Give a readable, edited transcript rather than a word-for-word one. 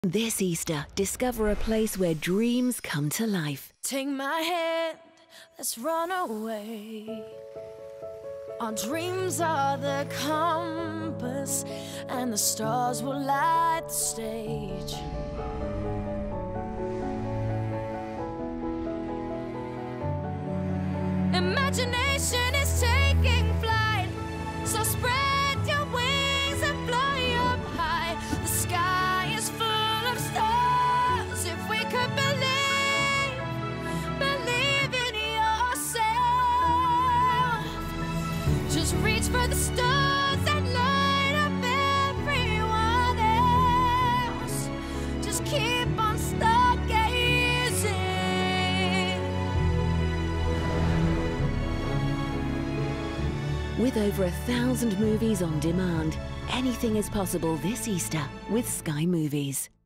This Easter, discover a place where dreams come to life. Take my hand, let's run away. Our dreams are the compass, and the stars will light the stage. Imagination is taking flight, so spread your wings and fly up high. The sky is full of stars. If we could believe in yourself, just reach for the stars and light up everyone else. Just keep on stargazing. With over 1,000 movies on demand, anything is possible this Easter with Sky Movies.